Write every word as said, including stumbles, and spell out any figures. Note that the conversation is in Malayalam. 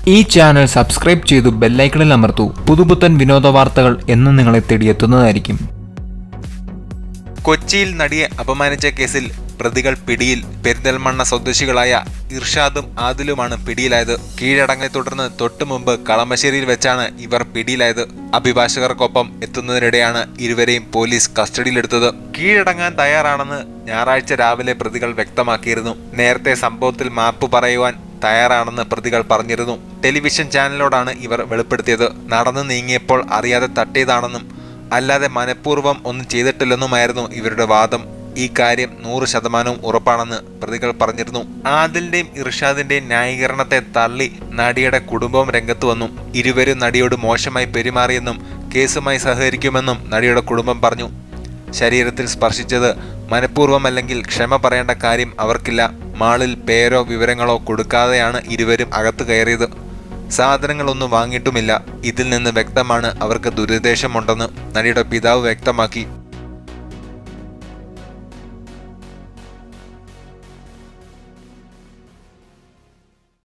ഈ ചാനൽ സബ്സ്ക്രൈബ് ചെയ്തു ബെല്ലൈക്കണിൽ അമർത്തൂ. പുതുപുത്തൻ വിനോദ വാർത്തകൾ എന്നും നിങ്ങളെ തേടിയെത്തുന്നതായിരിക്കും. കൊച്ചിയിൽ നടിയെ അപമാനിച്ച കേസിൽ പ്രതികൾ പിടിയിൽ. പെരിന്തൽമണ്ണ സ്വദേശികളായ ഇർഷാദും ആദിലുമാണ് പിടിയിലായത്. കീഴടങ്ങെ തുടർന്ന് തൊട്ടുമുമ്പ് കളമശ്ശേരിയിൽ വെച്ചാണ് ഇവർ പിടിയിലായത്. അഭിഭാഷകർക്കൊപ്പം എത്തുന്നതിനിടെയാണ് ഇരുവരെയും പോലീസ് കസ്റ്റഡിയിലെടുത്തത്. കീഴടങ്ങാൻ തയ്യാറാണെന്ന് ഞായറാഴ്ച രാവിലെ പ്രതികൾ വ്യക്തമാക്കിയിരുന്നു. നേരത്തെ സംഭവത്തിൽ മാപ്പ് പറയുവാൻ തയ്യാറാണെന്ന് പ്രതികൾ പറഞ്ഞിരുന്നു. ടെലിവിഷൻ ചാനലിനോടാണ് ഇവർ വെളിപ്പെടുത്തിയത്. നടന്നു നീങ്ങിയപ്പോൾ അറിയാതെ തട്ടിയതാണെന്നും അല്ലാതെ മനഃപൂർവ്വം ഒന്നും ചെയ്തിട്ടില്ലെന്നുമായിരുന്നു ഇവരുടെ വാദം. ഈ കാര്യം നൂറ് ശതമാനവും ഉറപ്പാണെന്ന് പ്രതികൾ പറഞ്ഞിരുന്നു. ആദിലിന്റെയും ഇർഷാദിന്റെയും ന്യായീകരണത്തെ തള്ളി നടിയുടെ കുടുംബവും രംഗത്ത് വന്നു. ഇരുവരും നടിയോട് മോശമായി പെരുമാറിയെന്നും കേസുമായി സഹകരിക്കുമെന്നും നടിയുടെ കുടുംബം പറഞ്ഞു. ശരീരത്തിൽ സ്പർശിച്ചത് മനഃപൂർവ്വമല്ലെങ്കിൽ ക്ഷമ പറയേണ്ട കാര്യം അവർക്കില്ല. മാളിൽ പേരോ വിവരങ്ങളോ കൊടുക്കാതെയാണ് ഇരുവരും അകത്ത് കയറിയത്. സാധനങ്ങളൊന്നും വാങ്ങിയിട്ടുമില്ല. ഇതിൽ നിന്ന് വ്യക്തമാണ് അവർക്ക് ദുരുദ്ദേശമുണ്ടെന്ന് നടിയുടെ പിതാവ് വ്യക്തമാക്കി.